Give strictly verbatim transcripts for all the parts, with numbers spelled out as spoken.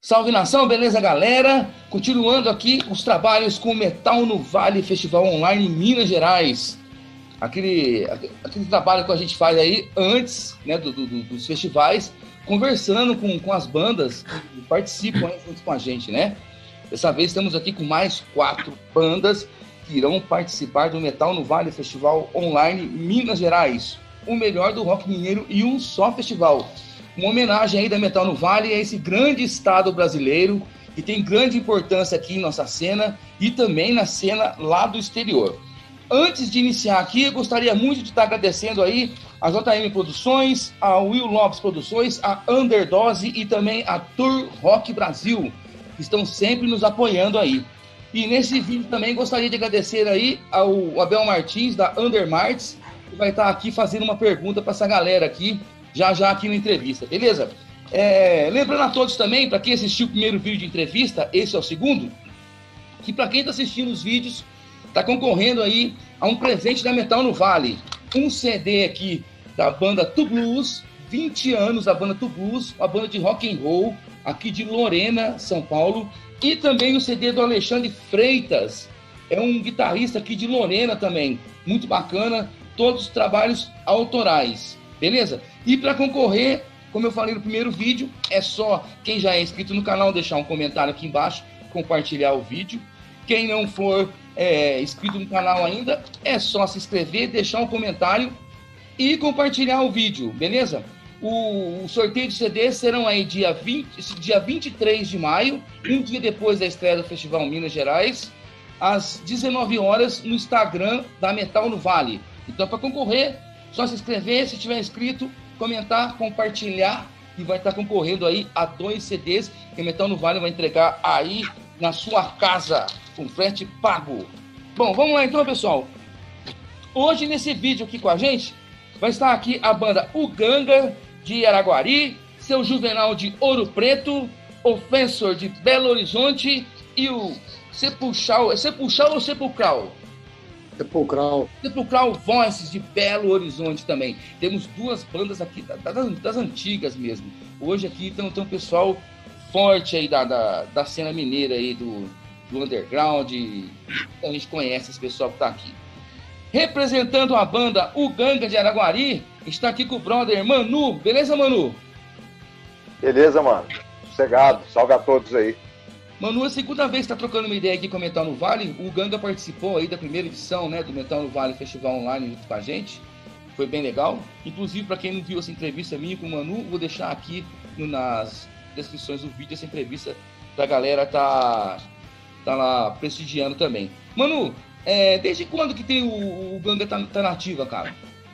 Salve nação, beleza galera? Continuando aqui os trabalhos com o Metal no Vale Festival Online em Minas Gerais. Aquele, aquele trabalho que a gente faz aí antes, né, do, do, dos festivais, conversando com, com as bandas que participam aí junto com a gente, né? Dessa vez estamos aqui com mais quatro bandas que irão participar do Metal no Vale Festival Online Minas Gerais. O melhor do rock mineiro e um só festival. Uma homenagem aí da Metal no Vale a esse grande estado brasileiro que tem grande importância aqui em nossa cena e também na cena lá do exterior. Antes de iniciar aqui, eu gostaria muito de estar agradecendo aí a J M Produções, a Will Lopes Produções, a Underdose e também a Tour Rock Brasil, que estão sempre nos apoiando aí. E nesse vídeo também gostaria de agradecer aí ao Abel Martins, da Undermarts, que vai estar aqui fazendo uma pergunta para essa galera aqui, já já aqui na entrevista, beleza? É, lembrando a todos também, para quem assistiu o primeiro vídeo de entrevista, esse é o segundo, que para quem está assistindo os vídeos, está concorrendo aí a um presente da Metal no Vale. Um C D aqui da banda Tu Blues, vinte anos da banda Tu Blues, uma banda de rock and roll aqui de Lorena, São Paulo. E também o C D do Alexandre Freitas, é um guitarrista aqui de Lorena também, muito bacana, todos os trabalhos autorais, beleza? E para concorrer, como eu falei no primeiro vídeo, é só quem já é inscrito no canal deixar um comentário aqui embaixo, compartilhar o vídeo. Quem não for é, inscrito no canal ainda, é só se inscrever, deixar um comentário e compartilhar o vídeo, beleza? O, o sorteio de C Ds serão aí dia, vinte, dia vinte e três de maio, um dia depois da estreia do Festival Minas Gerais, às dezenove horas, no Instagram da Metal no Vale. Então, para concorrer, só se inscrever, se tiver inscrito, comentar, compartilhar e vai estar concorrendo aí a dois C Ds que a Metal no Vale vai entregar aí na sua casa, com frete pago. Bom, vamos lá então, pessoal. Hoje, nesse vídeo aqui com a gente, vai estar aqui a banda Uganga, de Araguari, Seu Juvenal, de Ouro Preto, Ofensor, de Belo Horizonte e o Sepulchral, é Sepulchral ou Sepulcral? Sepulcral. Sepulcral Voices, de Belo Horizonte também. Temos duas bandas aqui, das, das antigas mesmo. Hoje aqui então, tem um pessoal forte aí da, da, da cena mineira aí, do, do underground. A gente conhece esse pessoal que tá aqui. Representando a banda Uganga de Araguari, está aqui com o brother Manu. Beleza, Manu? Beleza, mano. Sossegado. Salve a todos aí. Manu, é a segunda vez que está trocando uma ideia aqui com o Metal no Vale. O Uganga participou aí da primeira edição, né, do Metal no Vale Festival Online junto com a gente. Foi bem legal. Inclusive, para quem não viu essa entrevista minha com o Manu, vou deixar aqui no, nas descrições do vídeo essa entrevista pra galera tá, tá lá prestigiando também. Manu, é, desde quando que tem o, o Uganga tá, tá na ativa, cara?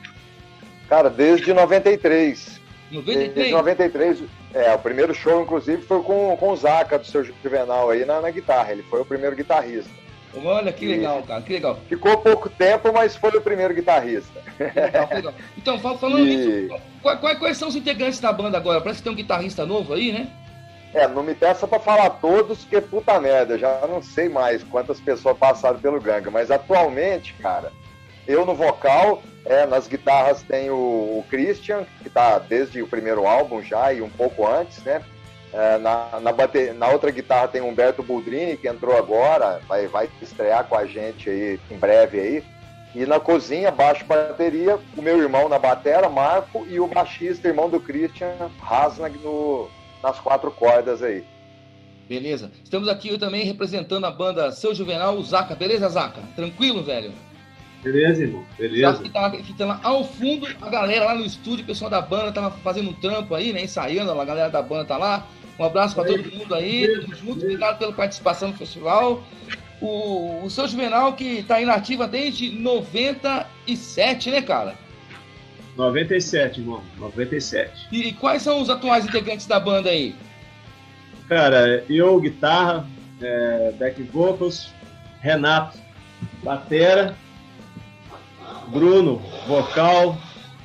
Cara, desde noventa e três. noventa e três? Desde noventa e três. É, o primeiro show, inclusive, foi com, com o Zaca, do Seu Juvenal, aí na, na guitarra. Ele foi o primeiro guitarrista. Olha, que legal, cara, que legal. Ficou pouco tempo, mas foi o primeiro guitarrista. Que legal, que legal. Então, falando e... nisso, quais, quais, quais são os integrantes da banda agora? Parece que tem um guitarrista novo aí, né? É, não me peça pra falar todos, porque puta merda, já não sei mais quantas pessoas passaram pelo Ganga, mas atualmente, cara, eu no vocal, é, nas guitarras tem o, o Christian, que tá desde o primeiro álbum já e um pouco antes, né? É, na, na, bater, na outra guitarra tem o Humberto Boldrini, que entrou agora, vai, vai estrear com a gente aí em breve aí. E na cozinha, baixo bateria, o meu irmão na batera, Marco, e o baixista, irmão do Christian, Hasnag, no, nas quatro cordas aí. Beleza. Estamos aqui eu também representando a banda Seu Juvenal, o Zaca. Beleza, Zaca? Tranquilo, velho? Beleza, irmão. Beleza. Que tá, que tá lá ao fundo, a galera lá no estúdio, o pessoal da banda tava fazendo um trampo aí, né? Ensaiando, a galera da banda tá lá. Um abraço para todo mundo aí. Tamo junto. Obrigado pela participação no festival. O, o Seu Juvenal, que tá inativa desde noventa e sete, né, cara? noventa e sete, irmão. noventa e sete. E, e quais são os atuais integrantes da banda aí? Cara, eu, guitarra, é, back vocals, Renato, batera, Bruno, vocal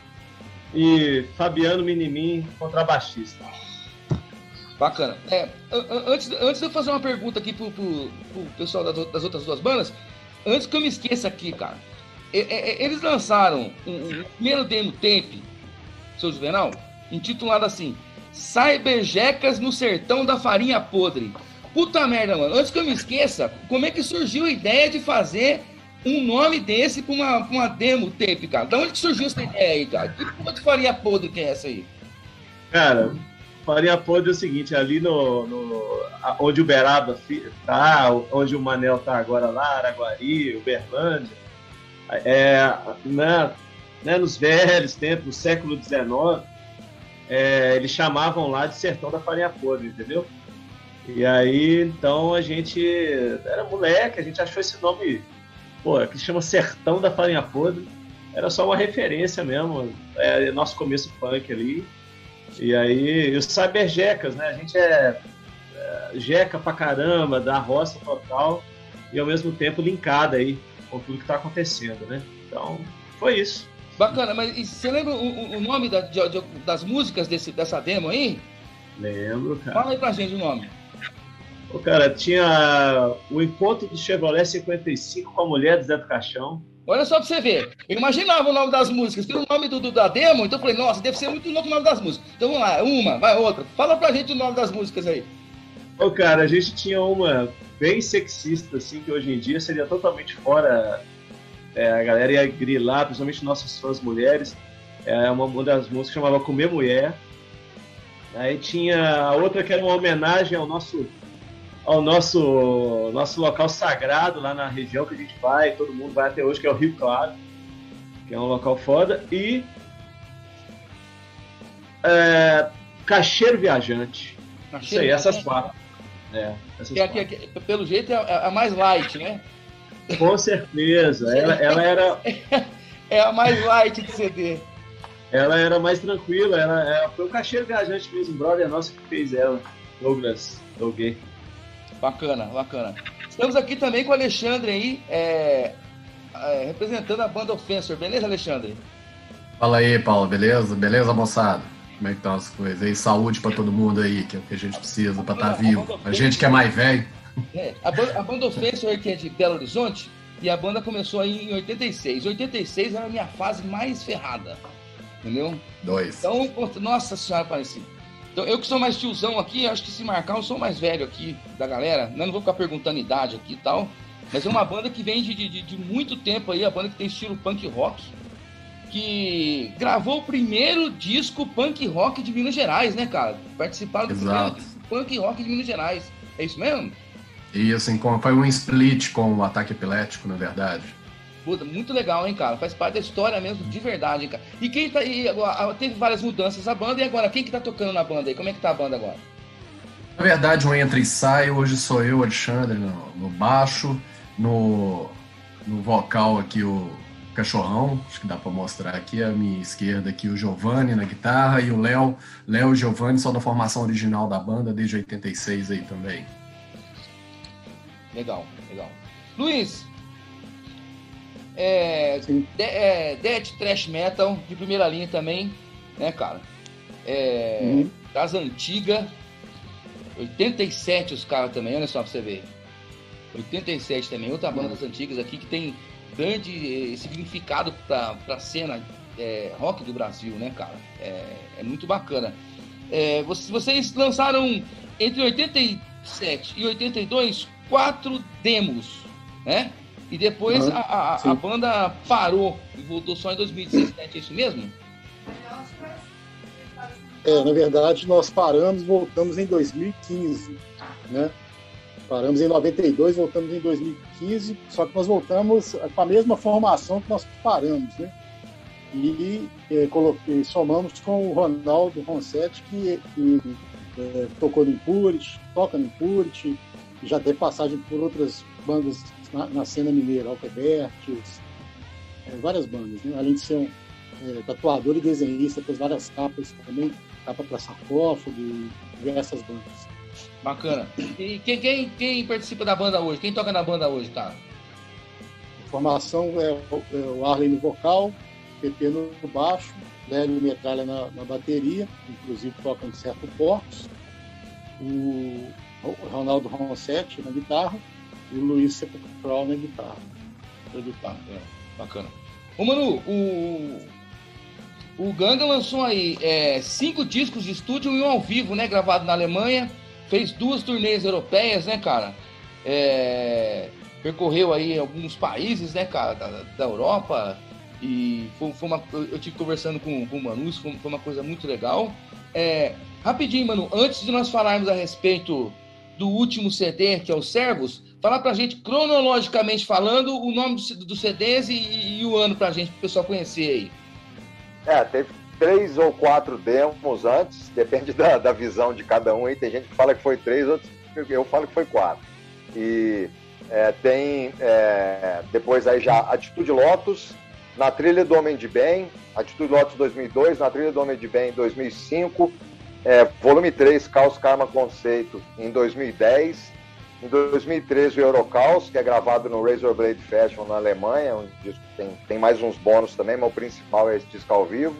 e Fabiano Minimim, contrabaixista. Bacana. É, antes, antes de eu fazer uma pergunta aqui pro, pro, pro pessoal das outras duas bandas, antes que eu me esqueça aqui, cara, eles lançaram um, um primeiro demo tape, Seu Juvenal, intitulado assim, Cyberjecas no sertão da farinha podre. Puta merda, mano. Antes que eu me esqueça, como é que surgiu a ideia de fazer um nome desse pra uma, pra uma demo tape, cara? Da onde que surgiu essa ideia aí, cara? Que porra de farinha podre que é essa aí? Cara, farinha podre é o seguinte, ali no, no onde o Beraba tá, onde o Manel tá agora lá, Araguari, Uberlândia, é, né, né, nos velhos tempos, no século dezenove, é, eles chamavam lá de Sertão da Farinha Podre, entendeu? E aí, então, a gente era moleque, a gente achou esse nome, pô, que chama Sertão da Farinha Podre, era só uma referência mesmo, é nosso começo punk ali. E aí, os Cyberjecas, né? A gente é, é jeca pra caramba, da roça total, e ao mesmo tempo linkada aí com tudo que tá acontecendo, né? Então, foi isso. Bacana, mas e você lembra o, o nome da, de, de, das músicas desse, dessa demo aí? Lembro, cara. Fala aí pra gente o nome. Pô, cara, tinha o encontro do Chevrolet cinquenta e cinco com a mulher do Zé do Caixão. Olha só pra você ver. Eu imaginava o nome das músicas, pelo nome do, do, da demo, então eu falei, nossa, deve ser muito louco o nome das músicas. Então vamos lá, uma, vai outra. Fala pra gente o nome das músicas aí. Pô, cara, a gente tinha uma bem sexista, assim, que hoje em dia seria totalmente fora. É, a galera ia grilar, principalmente nossas fãs mulheres. É, uma, uma das músicas chamava Comer Mulher. Aí tinha a outra que era uma homenagem ao nosso, ao nosso, nosso local sagrado lá na região que a gente vai, todo mundo vai até hoje, que é o Rio Claro, que é um local foda. E é, Cacheiro Viajante. Cacheiro Isso aí, Viajante. essas quatro. É, essas Que, quatro. que, que, pelo jeito é a, a mais light, né? Com certeza, ela, ela era... É a mais light de C D. Ela era mais tranquila, ela, ela foi o Cacheiro Viajante mesmo, um brother nosso que fez ela, Douglas Doguet. Bacana, bacana. Estamos aqui também com o Alexandre aí, é, é, representando a banda Offensor, beleza, Alexandre? Fala aí, Paulo, beleza? Beleza, moçada? Como é que estão as coisas aí? Saúde pra todo mundo aí, que é o que a gente precisa pra estar vivo. A gente que é mais velho. É, a, banda, a banda Offensor, que é de Belo Horizonte, e a banda começou aí em oitenta e seis. oitenta e seis era a minha fase mais ferrada, entendeu? Dois. Então, nossa senhora, parece. Então, eu que sou mais tiozão aqui, acho que se marcar, eu sou mais velho aqui da galera. Eu não vou ficar perguntando idade aqui e tal. Mas é uma banda que vem de, de, de muito tempo aí, a banda que tem estilo punk rock, que gravou o primeiro disco punk rock de Minas Gerais, né, cara? Participaram do Exato. primeiro disco punk rock de Minas Gerais. É isso mesmo? E assim, foi um split com o Ataque Epilético, na verdade. Puta, muito legal, hein, cara? Faz parte da história mesmo, de verdade, hein, cara. E quem tá aí, agora, teve várias mudanças a banda, e agora, quem que tá tocando na banda aí? Como é que tá a banda agora? Na verdade, um entra e sai, hoje sou eu, Alexandre, no, no baixo, no, no vocal aqui o Cachorrão, acho que dá pra mostrar aqui, à minha esquerda aqui o Giovanni na guitarra, e o Léo, Léo e Giovanni são da formação original da banda, desde oitenta e seis aí também. Legal, legal. Luiz, é, de, é Death Thrash Metal, de primeira linha também, né, cara? É, Uhum. Das antigas, oitenta e sete os caras também, olha só pra você ver. oitenta e sete também, outra banda das antigas aqui que tem grande eh, significado pra, pra cena é, rock do Brasil, né, cara? É, é muito bacana. É, vocês, vocês lançaram entre oitenta e sete e oitenta e dois quatro demos, né? E depois Uhum, a, a, a banda parou e voltou só em dois mil e dezessete, é isso mesmo? É, na verdade, nós paramos, voltamos em dois mil e quinze, né? Paramos em noventa e dois, voltamos em dois mil e quinze, só que nós voltamos com a mesma formação que nós paramos, né? E é, coloquei, somamos com o Ronaldo Ronsetti, que, que é, tocou no Impurity, toca no Impurity, já teve passagem por outras bandas na, na cena mineira, Alquebertes, é, várias bandas, né? Além de ser um é, tatuador e desenhista, fez várias capas também, capa para sarcófago e diversas bandas. Bacana. E quem, quem, quem participa da banda hoje? Quem toca na banda hoje, cara? A formação é o, é o Arley no vocal, P P no baixo, Lélio Metralha na, na bateria, inclusive toca em certo portos, o, o Ronaldo Ronsetti na guitarra e o Luiz Sepulcral na guitarra. Tá, é, bacana. Ô, Manu, o... o Ganga lançou aí é, cinco discos de estúdio e um ao vivo, né? Gravado na Alemanha. Fez duas turnês europeias, né, cara? É, percorreu aí alguns países, né, cara, da, da Europa. E foi, foi uma, eu tive conversando com, com o Manu, isso foi, foi uma coisa muito legal. É, rapidinho, Manu, antes de nós falarmos a respeito do último C D, que é o Servos, falar pra gente, cronologicamente falando, o nome dos do C Ds e, e o ano pra gente, pro pessoal conhecer aí. É, teve três ou quatro demos antes, depende da, da visão de cada um aí. Tem gente que fala que foi três, outros eu falo que foi quatro. E é, tem é, depois aí já Atitude Lotus, Na Trilha do Homem de Bem, Atitude Lotus dois mil e dois, Na Trilha do Homem de Bem em dois mil e cinco, é, volume três, Caos Karma Conceito em dois mil e dez, em dois mil e treze o Eurocaos, que é gravado no Razor Blade Festival na Alemanha, um disco que tem, tem mais uns bônus também, mas o principal é esse disco ao vivo.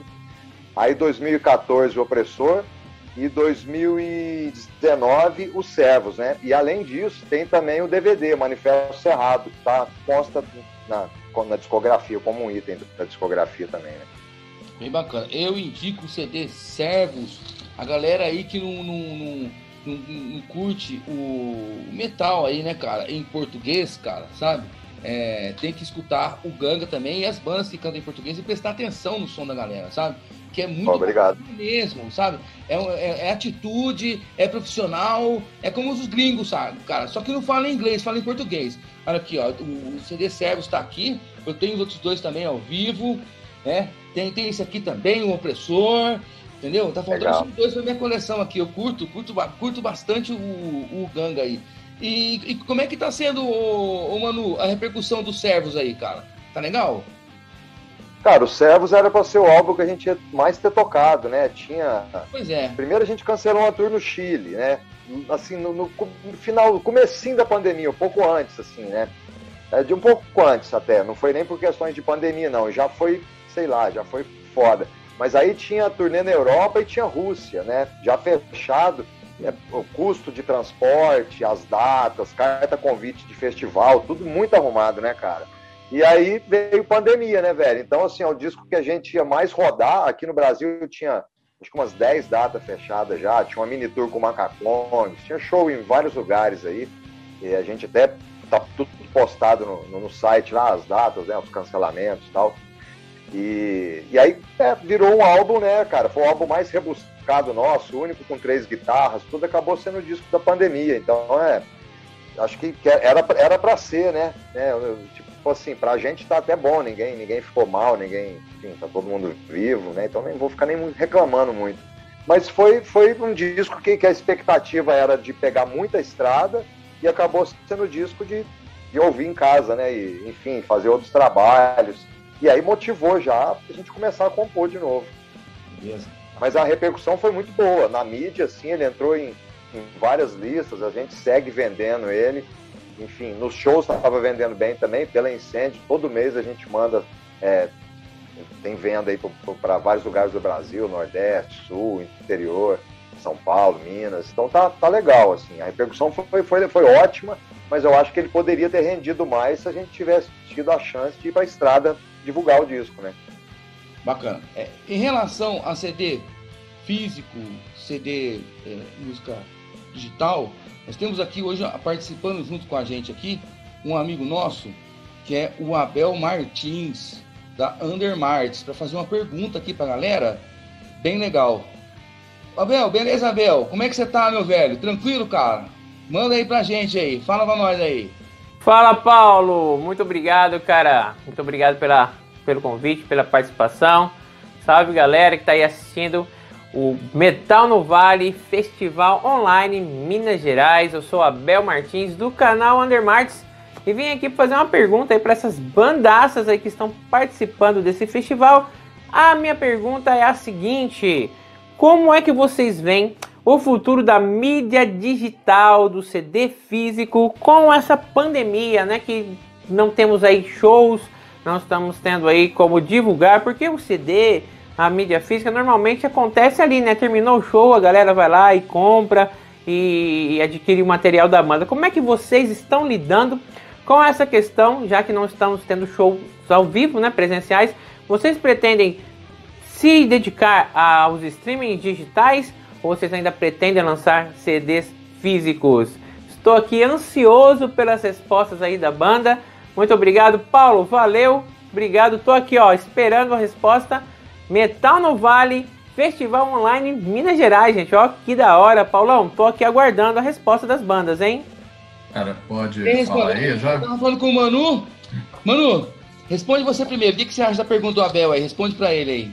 Aí dois mil e quatorze o Opressor e dois mil e dezenove o Servos, né? E além disso tem também o D V D, Manifesto Cerrado, que tá, consta na, na discografia, como um item da discografia também, né? Bem bacana. Eu indico o C D Servos. A galera aí que não, não, não, não, não curte o metal aí, né, cara, em português, cara, sabe? É, tem que escutar o Ganga também e as bandas que cantam em português e prestar atenção no som da galera, sabe? Que é muito Obrigado. mesmo, sabe? É, é, é atitude, é profissional, é como os gringos, sabe, cara? Só que não fala em inglês, fala em português. Olha aqui, ó, o, o C D Servos tá aqui, eu tenho os outros dois também ao vivo, né? Tem, tem esse aqui também, o Opressor, entendeu? Tá faltando esses dois pra minha coleção aqui, eu curto, curto, curto bastante o, o Ganga aí. E, e como é que tá sendo, ô, ô, Manu, a repercussão dos Servos aí, cara? Tá legal? Cara, o Servos era para ser o álbum que a gente ia mais ter tocado, né? Tinha... Pois é. Primeiro a gente cancelou uma tour no Chile, né? Assim, no, no, no final, no comecinho da pandemia, um pouco antes, assim, né? É, de um pouco antes até, não foi nem por questões de pandemia, não. Já foi, sei lá, já foi foda. Mas aí tinha a turnê na Europa e tinha Rússia, né? Já fechado. É, o custo de transporte, as datas, carta convite de festival, tudo muito arrumado, né, cara? E aí veio pandemia, né, velho? Então, assim, é o disco que a gente ia mais rodar. Aqui no Brasil tinha, acho que umas dez datas fechadas já, tinha uma mini tour com Macacones, tinha show em vários lugares aí, e a gente até tá tudo postado no, no, no site lá, as datas, né, os cancelamentos e tal. E, e aí é, virou um álbum, né, cara? Foi o álbum mais rebuscado nosso, único com três guitarras, tudo acabou sendo o disco da pandemia. Então, é, acho que era, era pra ser, né? É, tipo assim, pra gente tá até bom, ninguém, ninguém ficou mal, ninguém, enfim, tá todo mundo vivo, né? Então nem vou ficar nem reclamando muito. Mas foi, foi um disco que, que a expectativa era de pegar muita estrada e acabou sendo o disco de, de ouvir em casa, né? E, enfim, fazer outros trabalhos. E aí motivou já a gente começar a compor de novo. Beleza. Mas a repercussão foi muito boa. Na mídia, assim, ele entrou em, em várias listas, a gente segue vendendo ele. Enfim, nos shows estava vendendo bem também, pela Incêndio. Todo mês a gente manda, é, tem venda aí para vários lugares do Brasil, Nordeste, Sul, interior, São Paulo, Minas. Então tá, tá legal, assim. A repercussão foi, foi, foi ótima, mas eu acho que ele poderia ter rendido mais se a gente tivesse tido a chance de ir para a estrada divulgar o disco, né? Bacana. É, em relação a C D físico, C D é, música digital, nós temos aqui hoje, participando junto com a gente aqui, um amigo nosso, que é o Abel Martins, da Undermarts, para fazer uma pergunta aqui pra galera, bem legal. Abel, beleza, Abel? Como é que você tá, meu velho? Tranquilo, cara? Manda aí pra gente aí, fala pra nós aí. Fala, Paulo, muito obrigado, cara, muito obrigado pela, pelo convite, pela participação. Salve, galera que tá aí assistindo o Metal no Vale Festival Online Minas Gerais. Eu sou Abel Martins do canal Undermarts e vim aqui fazer uma pergunta aí para essas bandaças aí que estão participando desse festival. A minha pergunta é a seguinte: como é que vocês veem o futuro da mídia digital, do C D físico, com essa pandemia, né? Que não temos aí shows, não estamos tendo aí como divulgar, porque o C D, a mídia física, normalmente acontece ali, né? Terminou o show, a galera vai lá e compra e, e adquire o material da banda. Como é que vocês estão lidando com essa questão, já que não estamos tendo shows ao vivo, né? Presenciais, vocês pretendem se dedicar aos streamings digitais ou vocês ainda pretendem lançar C Ds físicos? Estou aqui ansioso pelas respostas aí da banda. Muito obrigado, Paulo, valeu, obrigado. Estou aqui, ó, esperando a resposta. Metal no Vale, Festival Online Minas Gerais, gente, ó, que da hora. Paulão, tô aqui aguardando a resposta das bandas, hein? Cara, pode Quem falar respondeu? aí já? Eu tava falando com o Manu. Manu, responde você primeiro. O que que você acha da pergunta do Abel aí? Responde pra ele aí.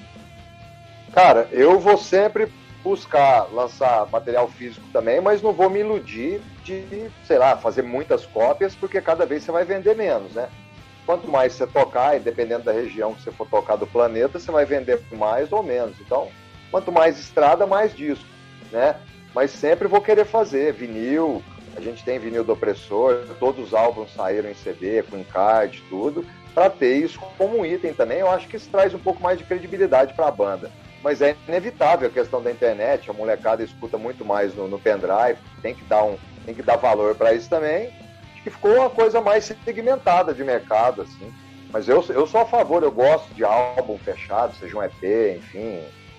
Cara, eu vou sempre buscar lançar material físico também, mas não vou me iludir de, sei lá, fazer muitas cópias, porque cada vez você vai vender menos, né? Quanto mais você tocar, e dependendo da região que você for tocar do planeta, você vai vender mais ou menos. Então, quanto mais estrada, mais disco, né? Mas sempre vou querer fazer vinil. A gente tem vinil do Opressor, todos os álbuns saíram em C D, com encarte, tudo, para ter isso como um item também. Eu acho que isso traz um pouco mais de credibilidade para a banda. Mas é inevitável a questão da internet, a molecada escuta muito mais no, no pendrive, tem que dar, um, tem que dar valor para isso também. Acho que ficou uma coisa mais segmentada de mercado, assim. Mas eu, eu sou a favor, eu gosto de álbum fechado, seja um E P, enfim,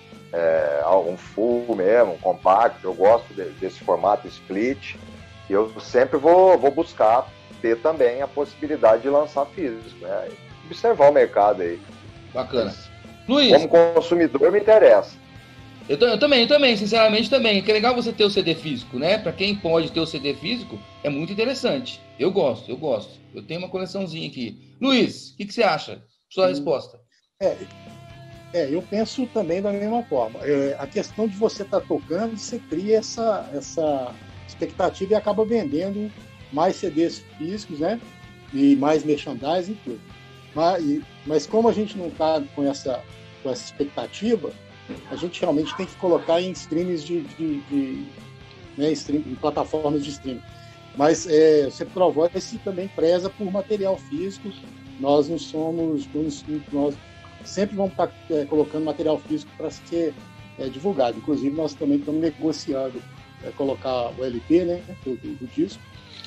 é, um full mesmo, um compacto, eu gosto de, desse formato split. E eu sempre vou, vou buscar ter também a possibilidade de lançar físico, né? Observar o mercado aí. Bacana. Mas, Luiz, como consumidor, me interessa. eu, eu também, eu também, sinceramente também. Que é legal você ter o C D físico, né? Pra quem pode ter o C D físico, é muito interessante. Eu gosto, eu gosto. Eu tenho uma coleçãozinha aqui. Luiz, o que, que você acha? Sua hum. resposta. É, é, eu penso também da mesma forma. É, a questão de você estar tá tocando, você cria essa, essa expectativa e acaba vendendo mais C Ds físicos, né? E mais merchandising e tudo. Mas, mas como a gente não está com essa, com essa expectativa, a gente realmente tem que colocar em streams de, de, de né, stream, em plataformas de streaming. Mas é, você provou que esse também preza por material físico. Nós não somos, nós sempre vamos estar é, colocando material físico para ser é, divulgado. Inclusive nós também estamos negociando é, colocar o L P, né, do, do disco,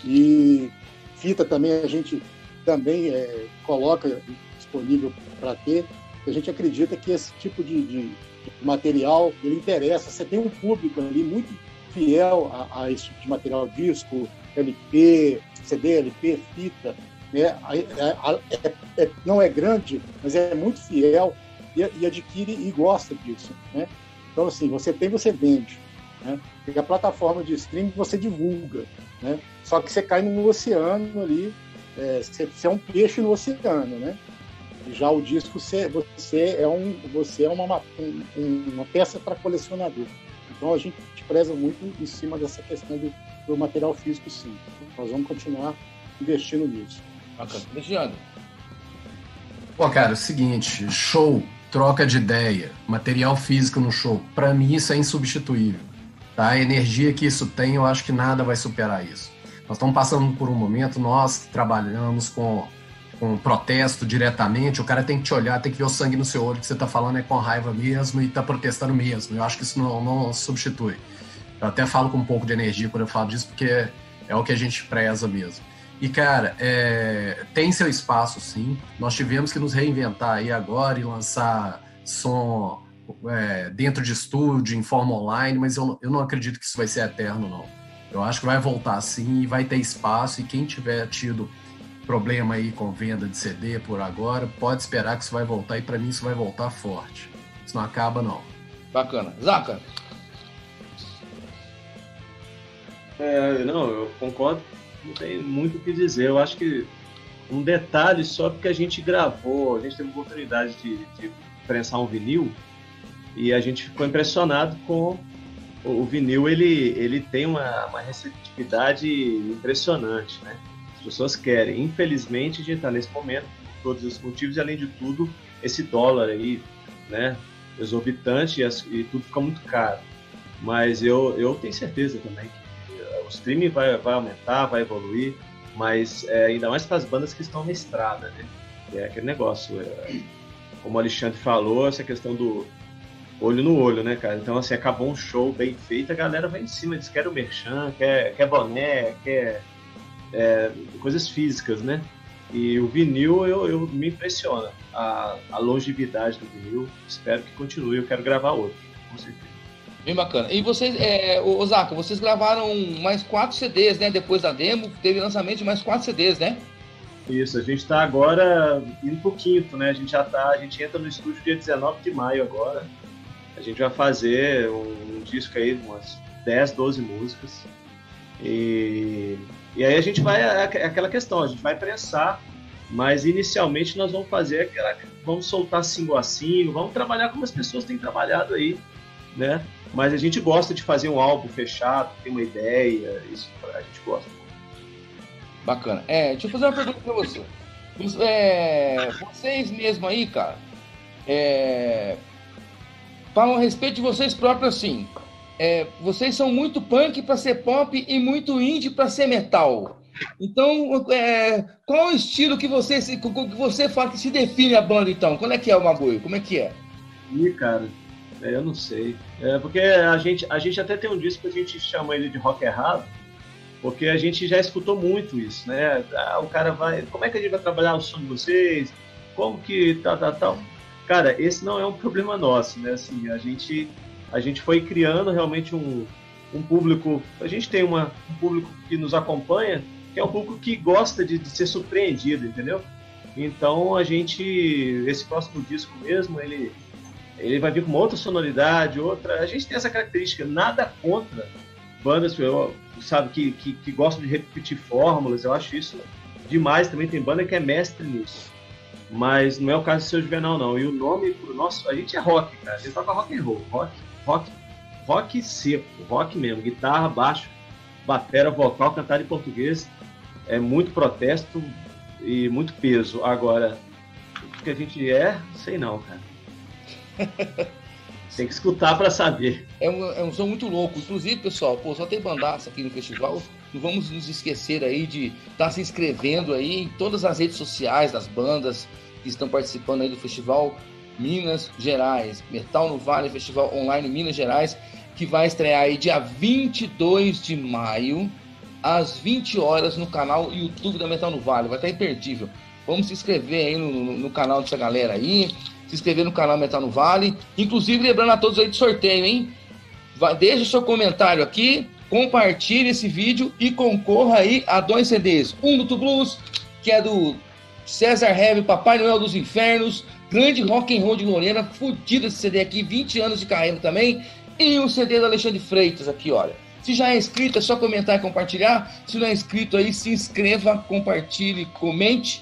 e fita também a gente também é, coloca disponível para ter. A gente acredita que esse tipo de, de, de material ele interessa. Você tem um público ali muito fiel a, a esse tipo de material, disco, L P, C D, L P, fita, né? É, é, é, não é grande, mas é muito fiel e, e adquire e gosta disso, né? Então, assim, você tem, você vende, né? E a plataforma de streaming você divulga, né? Só que você cai no oceano ali, é, você, você é um peixe no oceano, né? Já o disco, você, você é, um, você é uma, um, uma peça para colecionador. Então a gente preza muito em cima dessa questão do, do material físico, sim. Nós vamos continuar investindo nisso. Bacana. Deixando. Pô, cara, é o seguinte, show, troca de ideia, material físico no show, para mim isso é insubstituível. Tá? A energia que isso tem, eu acho que nada vai superar isso. Nós estamos passando por um momento, nós que trabalhamos com, com protesto diretamente, o cara tem que te olhar, tem que ver o sangue no seu olho, que você está falando é com raiva mesmo e está protestando mesmo. Eu acho que isso não, não substitui. Eu até falo com um pouco de energia quando eu falo disso, porque é, é o que a gente preza mesmo. E, cara, é, tem seu espaço, sim. Nós tivemos que nos reinventar aí agora e lançar som é, dentro de estúdio, em forma online, mas eu, eu não acredito que isso vai ser eterno, não. Eu acho que vai voltar sim e vai ter espaço, e quem tiver tido problema aí com venda de C D por agora, pode esperar que isso vai voltar, e para mim isso vai voltar forte. Isso não acaba, não. Bacana. Zaca? É, não, eu concordo, não tem muito o que dizer. Eu acho que um detalhe só, porque a gente gravou, a gente teve a oportunidade de, de prensar um vinil, e a gente ficou impressionado com o vinil. Ele, ele tem uma, uma receptividade impressionante, né? As pessoas querem. Infelizmente, a gente está nesse momento, por todos os motivos, e além de tudo, esse dólar aí, né, exorbitante, e, as, e tudo fica muito caro. Mas eu, eu tenho certeza também que o streaming vai, vai aumentar, vai evoluir, mas é, ainda mais para as bandas que estão na estrada, né? É aquele negócio, é, como o Alexandre falou, essa questão do olho no olho, né, cara? Então, assim, acabou um show bem feito, a galera vai em cima, diz que quer o merchan, quer, quer boné, quer é, coisas físicas, né? E o vinil, eu, eu me impressiona a, a longevidade do vinil. Espero que continue. Eu quero gravar outro, com certeza. Bem bacana. E vocês, é, Osaka, vocês gravaram mais quatro C Ds, né? Depois da demo, teve lançamento de mais quatro C Ds, né? Isso, a gente está agora indo pro quinto, né? A gente já tá, a gente entra no estúdio dia dezenove de maio agora. A gente vai fazer um, um disco aí, umas dez, doze músicas. E, e aí a gente vai, é aquela questão, a gente vai prensar, mas inicialmente nós vamos fazer aquela, vamos soltar single a single, vamos trabalhar como as pessoas têm trabalhado aí, né? Mas a gente gosta de fazer um álbum fechado, tem uma ideia, isso a gente gosta. Bacana. É, deixa eu fazer uma pergunta pra você. É, vocês mesmo aí, cara, é, falam a respeito de vocês próprios assim. É, vocês são muito punk para ser pop e muito indie para ser metal. Então, é, qual é o estilo que você, que você fala que se define a banda, então? Qual é que é o bagulho? Como é que é? Ih, cara, é, eu não sei. É, porque a gente, a gente até tem um disco que a gente chama ele de rock errado, porque a gente já escutou muito isso, né? Ah, o cara vai... Como é que a gente vai trabalhar o som de vocês? Como que tal, tal, tal? Cara, esse não é um problema nosso, né? Assim, a gente... A gente foi criando realmente um, um público... A gente tem uma, um público que nos acompanha, que é um público que gosta de, de ser surpreendido, entendeu? Então, a gente... Esse próximo disco mesmo, ele, ele vai vir com uma outra sonoridade, outra... A gente tem essa característica, nada contra bandas, eu, sabe, que, que, que gostam de repetir fórmulas, eu acho isso demais. Também tem banda que é mestre nisso. Mas não é o caso do Seu Juvenal, não. E o nome pro nosso... A gente é rock, cara. A gente toca rock and roll. Rock, rock, rock seco. Rock mesmo. Guitarra, baixo, batera, vocal, cantar em português. É muito protesto e muito peso. Agora, o que a gente é, sei não, cara. Tem que escutar para saber. É um, é um som muito louco. Inclusive, pessoal, pô, só tem bandaça aqui no festival. Não vamos nos esquecer aí de estar tá se inscrevendo aí em todas as redes sociais das bandas que estão participando aí do Festival Minas Gerais. Metal no Vale, Festival Online Minas Gerais, que vai estrear aí dia vinte e dois de maio, às vinte horas, no canal YouTube da Metal no Vale. Vai estar imperdível. Vamos se inscrever aí no, no, no canal dessa galera aí. Se inscrever no canal Metal no Vale. Inclusive, lembrando a todos aí de sorteio, hein? Vai, deixa o seu comentário aqui, compartilhe esse vídeo e concorra aí a dois C Ds. Um do Tu Blues, que é do César Heavy, Papai Noel dos Infernos, grande rock and roll de Lorena, fudido esse C D aqui, vinte anos de carreira também. E o C D do Alexandre Freitas aqui, olha. Se já é inscrito, é só comentar e compartilhar. Se não é inscrito aí, se inscreva, compartilhe, comente.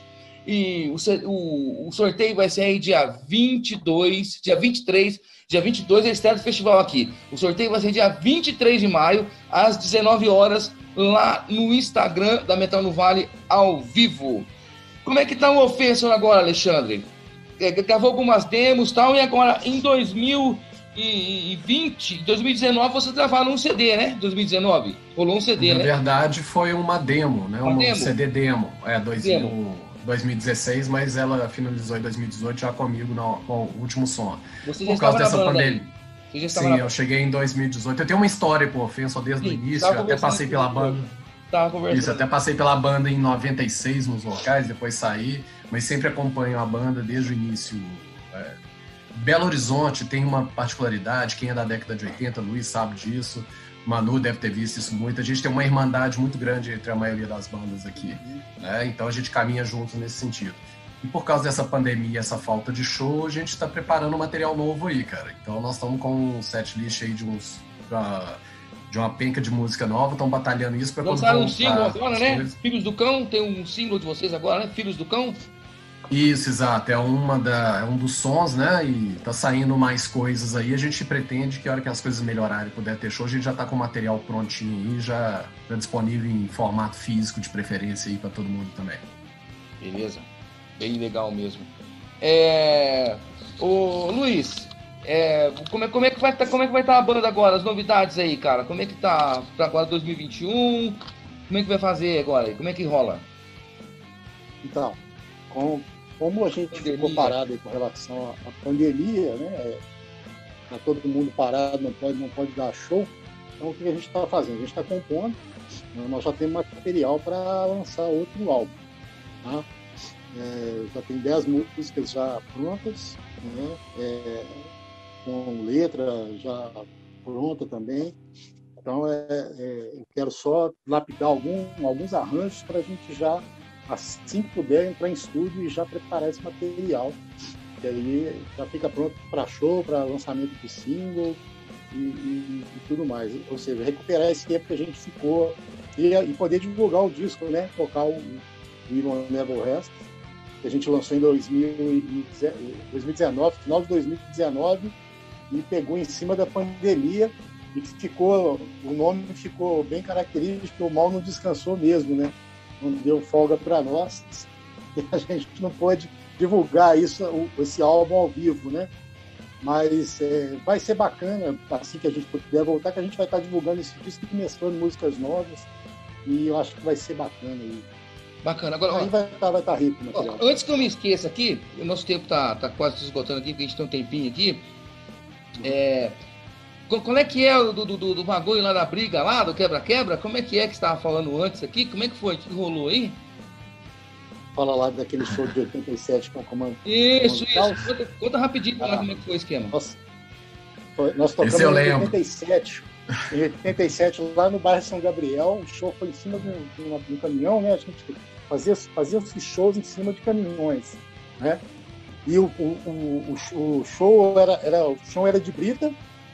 E o, o, o sorteio vai ser aí dia vinte e dois, dia vinte e três, dia vinte e dois é a estreia do festival aqui. O sorteio vai ser dia vinte e três de maio, às dezenove horas, lá no Instagram da Metal no Vale, ao vivo. Como é que tá o Offension agora, Alexandre? É, gravou algumas demos e tal, e agora em dois mil e vinte, dois mil e dezenove, vocês gravaram um C D, né? dois mil e dezenove? Rolou um C D, Na né? Na verdade, foi uma demo, né? Uma um demo? C D demo. É, dois, Demo. no, dois mil e dezesseis, mas ela finalizou em dois mil e dezoito já comigo no, com o último som. Você já Por causa estava dessa na banda pandemia. aí? Você já estava Sim, na... eu cheguei em dois mil e dezoito. Eu tenho uma história com o Offension desde Sim, o início, tava eu até conversando passei pela com banda. Tava conversando. Isso, até passei pela banda em noventa e seis nos locais, depois saí, mas sempre acompanho a banda desde o início. É, Belo Horizonte tem uma particularidade, quem é da década de oitenta, Luiz sabe disso, Manu deve ter visto isso muito. A gente tem uma irmandade muito grande entre a maioria das bandas aqui, né? Então a gente caminha junto nesse sentido. E por causa dessa pandemia, essa falta de show, a gente está preparando um material novo aí, cara. Então nós estamos com um set list aí de uns pra, de uma penca de música nova, estão batalhando isso para lançaram um single agora, né? Coisas. Filhos do Cão, tem um single de vocês agora, né? Filhos do Cão. Isso, exato. É, uma da, é um dos sons, né? E tá saindo mais coisas aí. A gente pretende que a hora que as coisas melhorarem, puder ter show, a gente já tá com o material prontinho aí, já, já disponível em formato físico de preferência aí para todo mundo também. Beleza. Bem legal mesmo. É... Ô, Luiz, é... Como, é, como, é que vai, como é que vai estar a banda agora? As novidades aí, cara? Como é que tá para agora dois mil e vinte e um? Como é que vai fazer agora? Como é que rola? Então, com... Como a gente pandemia. ficou parado aí com relação à pandemia, né? Tá todo mundo parado, não pode, não pode dar show. Então o que a gente está fazendo? A gente está compondo, nós já temos material para lançar outro álbum. Tá? É, já tem dez músicas já prontas, né? É, com letra já pronta também. Então, é, é, eu quero só lapidar algum, alguns arranjos para a gente já, assim que puder, entrar em estúdio e já preparar esse material. Que aí já fica pronto para show, para lançamento de single e, e, e tudo mais. Ou seja, recuperar esse tempo que a gente ficou e, e poder divulgar o disco, né? Tocar o We Will Never Rest, que a gente lançou em dois mil e dezenove, final de dois mil e dezenove, e pegou em cima da pandemia e ficou, o nome ficou bem característico, o mal não descansou mesmo, né? Não deu folga para nós e a gente não pôde divulgar isso, esse álbum ao vivo, né? Mas é, vai ser bacana, assim que a gente puder voltar, que a gente vai estar divulgando esse disco e mesclando músicas novas, e eu acho que vai ser bacana. E bacana. Agora, aí ó, vai estar vai tá rico o material. Ó, antes que eu me esqueça aqui, o nosso tempo está tá quase se esgotando aqui, porque a gente tem um tempinho aqui. Uhum. É, qual é que é o do, do, do bagulho lá da briga, lá do quebra-quebra? Como é que é que você estava falando antes aqui? Como é que foi? O que rolou aí? Fala lá daquele show de oitenta e sete com o comando. Isso, comando isso. Conta, conta rapidinho ah, lá como é que foi o esquema. Nós, nós tocamos em oitenta e sete. Em oitenta e sete, lá no bairro São Gabriel, o show foi em cima de um, de um, de um caminhão, né? A gente fazia, fazia os shows em cima de caminhões, né? E o, o, o, o show era, era, o show era de brita,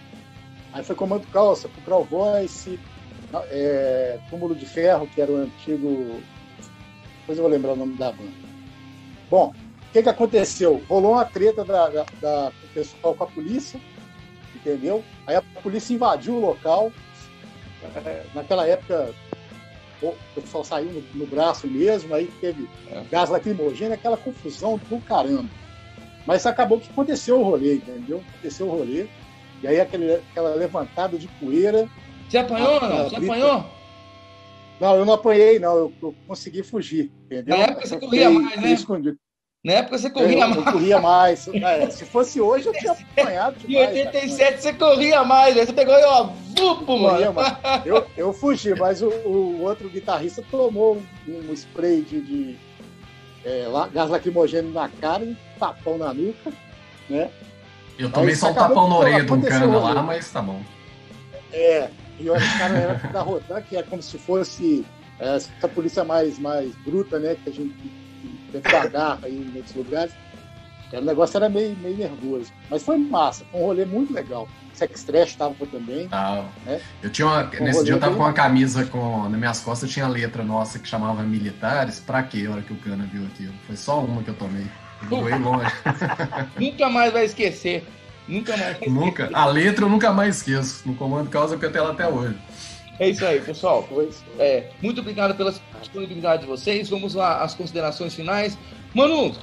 aí foi Comando Calça, Cultural Voice, é, Túmulo de Ferro, que era o antigo... Depois eu vou lembrar o nome da banda. Bom, o que, que aconteceu? Rolou uma treta da, da, da, do pessoal com a polícia, entendeu? Aí a polícia invadiu o local. Naquela época, o pessoal saiu no, no braço mesmo, aí teve é. gás lacrimogêneo, aquela confusão do caramba. Mas acabou que aconteceu o rolê, entendeu? Aconteceu o rolê. E aí aquele, aquela levantada de poeira. Você apanhou, não? Você apanhou? Não, eu não apanhei, não. Eu, eu consegui fugir, entendeu? Na época você corria fiquei, mais, né? Escondido. Na época você corria eu, mais. Eu corria mais. É, se fosse hoje, eu tinha apanhado demais. Em oitenta e sete você corria mais, né? Você pegou aí, ó, vupo, mano. Eu, eu fugi, mas o, o outro guitarrista tomou um, um spray de, de é, gás lacrimogêneo na cara, um tapão na nuca, né? Eu tomei só um tapão na orelha de um cana lá, mas tá bom. É, e olha, os caras eram da Rodan, que é como se fosse é, essa polícia mais, mais bruta, né? Que a gente tem que agarrar aí em outros lugares. O negócio era meio, meio nervoso. Mas foi massa, foi um rolê muito legal. Sex Trash estava também. Ah, né? Eu tinha uma, um nesse dia eu tava com uma camisa com. Nas minhas costas tinha a letra nossa que chamava Militares. Pra quê? A hora que o Cana viu aquilo. Foi só uma que eu tomei. Eu voei longe. Nunca mais vai esquecer. Nunca mais vai nunca. esquecer. A letra eu nunca mais esqueço. No Comando Causa que eu tenho ela até hoje. É isso aí, pessoal. É, muito obrigado pela disponibilidade de vocês. Vamos lá às considerações finais. Manu,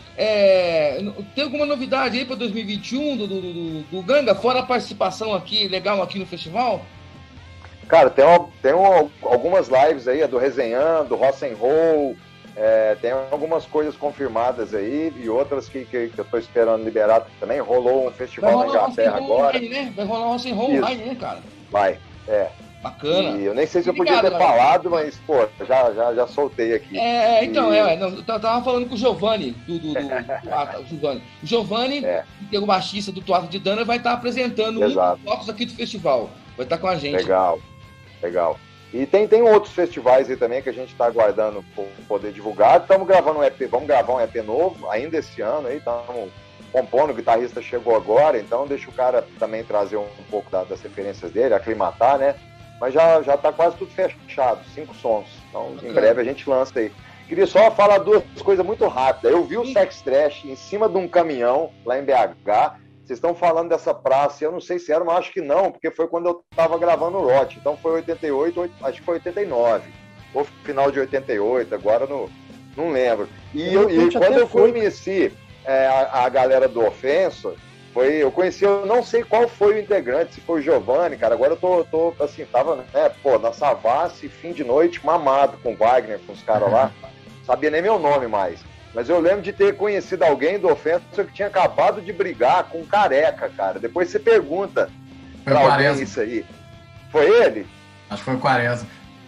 é, tem alguma novidade aí para dois mil e vinte e um do, do, do, do Ganga, fora a participação aqui, legal aqui no festival? Cara, tem, uma, tem uma, algumas lives aí, a do Resenhando, Rock and Roll, é, tem algumas coisas confirmadas aí e outras que, que, que eu tô esperando liberar também. Rolou um festival na Inglaterra agora. Online, né? Vai rolar um Rock and Roll online, né, cara? Vai, é. Bacana. E eu nem sei se eu podia ter falado, mas, pô, já, já, já soltei aqui. É, então, e... é, não, eu tava falando com o Giovanni, do, do, do, do ah, Giovanni. O Giovanni, é. que é o baixista do Tuato de Dana, vai estar apresentando Exato. um dos blocos aqui do festival. Vai estar com a gente. Legal, legal. E tem, tem outros festivais aí também que a gente está aguardando poder divulgar. Estamos gravando um E P, vamos gravar um E P novo ainda esse ano aí, estamos compondo, o guitarrista chegou agora, então deixa o cara também trazer um, um pouco da, das referências dele, aclimatar, né? Mas já, já tá quase tudo fechado, cinco sons. Então, em breve a gente lança aí. Queria só falar duas coisas muito rápidas. Eu vi o Sex Trash em cima de um caminhão, lá em B H. Vocês estão falando dessa praça, eu não sei se era, mas acho que não, porque foi quando eu tava gravando o Rot. Então foi oitenta e oito, acho que foi oitenta e nove. Ou final de oitenta e oito, agora não, não lembro. E, eu, e quando eu conheci é, a, a galera do Ofensa, Foi, eu conheci, eu não sei qual foi o integrante, se foi o Giovanni, cara, agora eu tô, tô assim, tava, né, pô, na Savassi, fim de noite, mamado com o Wagner, com os caras lá, sabia nem meu nome mais, mas eu lembro de ter conhecido alguém do Ofensa que tinha acabado de brigar com um careca, cara, depois você pergunta foi pra o alguém Quaresma. Isso aí, foi ele? Acho que foi o Quaresma.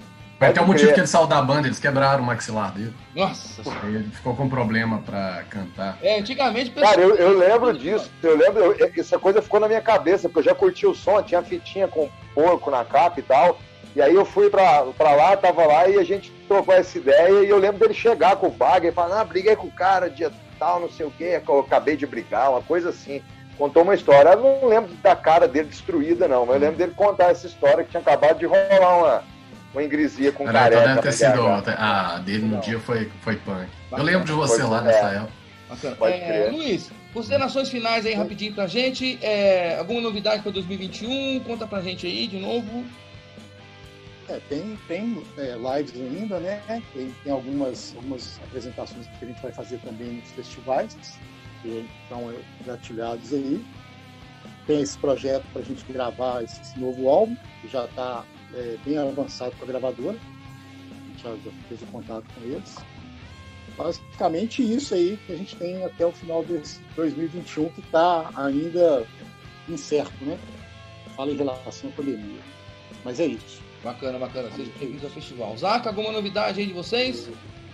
Foi até o motivo que ele saiu da banda, eles quebraram o maxilar dele. Nossa. Aí ele ficou com problema pra cantar. É, antigamente... Cara, eu, eu lembro disso. Eu lembro, eu, essa coisa ficou na minha cabeça, porque eu já curti o som, tinha fitinha com porco na capa e tal. E aí eu fui pra, pra lá, tava lá, e a gente trocou essa ideia, e eu lembro dele chegar com o Wagner e falar, ah, briguei com o cara, dia tal, não sei o quê, eu acabei de brigar, uma coisa assim. Contou uma história. Eu não lembro da cara dele destruída, não, mas eu lembro dele contar essa história que tinha acabado de rolar uma, uma ingresia com Cara, careca. então deve ter sido B H. outra. A dele no Não. dia foi, foi punk. Bacana. Eu lembro de você Foi- lá nessa é. época. Bacana. Pode É, crer. Luiz, considerações finais aí rapidinho pra gente. É, alguma novidade para dois mil e vinte e um? Conta pra gente aí de novo. É, tem tem é, lives ainda, né? Tem, tem algumas, algumas apresentações que a gente vai fazer também nos festivais, que estão é, engatilhados aí. Tem esse projeto para a gente gravar esse, esse novo álbum, que já está é, bem avançado com a gravadora. A gente já, já fez o contato com eles. Basicamente isso aí que a gente tem até o final desse dois mil e vinte e um, que está ainda incerto, né? Fala em relação à pandemia. Mas é isso. Bacana, bacana. Seja bem-vindo ao festival. Zaca, alguma novidade aí de vocês?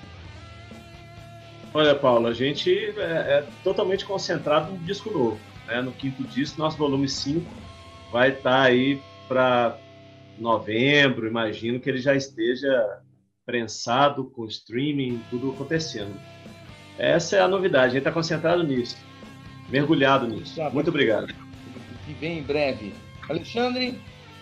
Olha, Paulo, a gente é, é totalmente concentrado no disco novo. Né? No quinto disco, nosso volume cinco vai estar aí para novembro. Imagino que ele já esteja prensado com streaming, tudo acontecendo. Essa é a novidade, a gente está concentrado nisso, mergulhado nisso. Muito obrigado. Que vem em breve. Alexandre?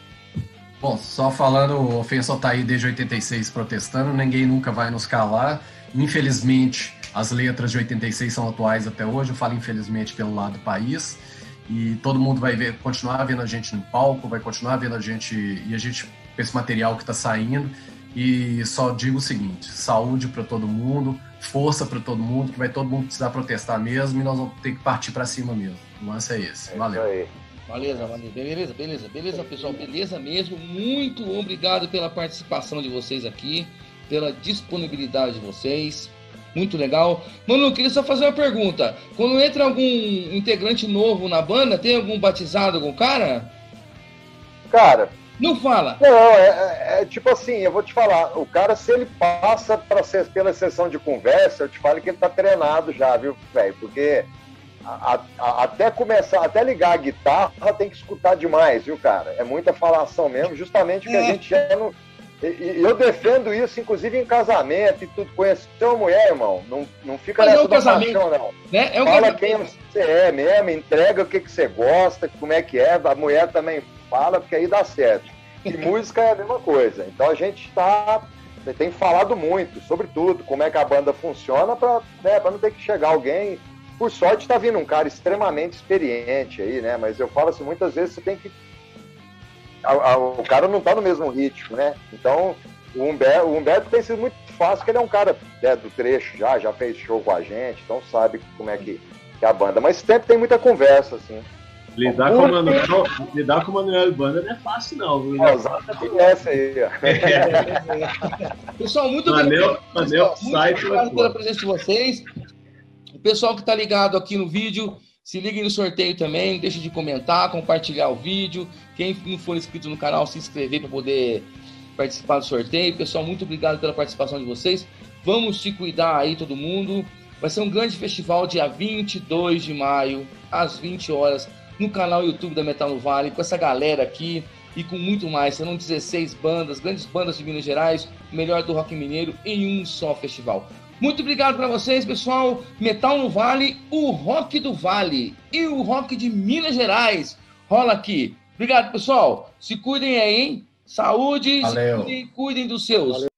Bom, só falando, o Ofensor tá aí desde oitenta e seis protestando, ninguém nunca vai nos calar. Infelizmente, as letras de oitenta e seis são atuais até hoje, eu falo infelizmente pelo lado do país, e todo mundo vai ver, continuar vendo a gente no palco, vai continuar vendo a gente, e a gente, esse material que está saindo, e só digo o seguinte, saúde para todo mundo, força para todo mundo, que vai todo mundo precisar protestar mesmo, e nós vamos ter que partir para cima mesmo. O lance é esse. É Valeu. isso aí. Beleza, valeu. Beleza, beleza, beleza, pessoal. Beleza mesmo. Muito obrigado pela participação de vocês aqui, pela disponibilidade de vocês. Muito legal. Mano, eu queria só fazer uma pergunta. Quando entra algum integrante novo na banda, tem algum batizado, algum cara? Cara, Não fala. não, é, é- é tipo assim, eu vou te falar, o cara, se ele passa pra ser, pela sessão de conversa, eu te falo que ele tá treinado já, viu, velho? Porque a- a- até começar, até ligar a guitarra, tem que escutar demais, viu, cara? É muita falação mesmo, justamente porque a gente já não... E e eu defendo isso, inclusive em casamento e tudo. Conhecer uma mulher, irmão, não, não fica Mas é nessa um da casamento. paixão, não. Né? É um Fala casamento. quem você é mesmo, entrega o que, que você gosta, como é que é, a mulher também fala, porque aí dá certo. E música é a mesma coisa. Então a gente tá, tem falado muito sobre tudo, como é que a banda funciona, para né, pra não ter que chegar alguém. Por sorte tá vindo um cara extremamente experiente aí, né? Mas eu falo assim, muitas vezes você tem que... a- a- o cara não tá no mesmo ritmo, né? Então o Humberto, o Humberto tem sido muito fácil, porque ele é um cara né, do trecho já, já fez show com a gente, então sabe como é que, que é a banda. Mas sempre tem muita conversa, assim. Lidar com o Manuel, lidar com o Manuel e banda não é fácil, não. Viu? Ó, o Zaca conhece aí, ó. Pessoal, muito Manel, obrigado. Manel Pessoal, sai muito pela obrigado pela porta. presença de vocês. O pessoal que está ligado aqui no vídeo, se liguem no sorteio também. Não deixe de comentar, compartilhar o vídeo. Quem não for inscrito no canal, se inscrever para poder participar do sorteio. Pessoal, muito obrigado pela participação de vocês. Vamos se cuidar aí, todo mundo. Vai ser um grande festival dia vinte e dois de maio, às vinte horas, no canal YouTube da Metal no Vale, com essa galera aqui e com muito mais. Serão dezesseis bandas, grandes bandas de Minas Gerais, o melhor do rock mineiro em um só festival. Muito obrigado para vocês, pessoal. Metal no Vale, o rock do Vale e o rock de Minas Gerais rola aqui. Obrigado, pessoal. Se cuidem aí, hein? Saúde, se Valeu. cuidem, cuidem dos seus. Valeu.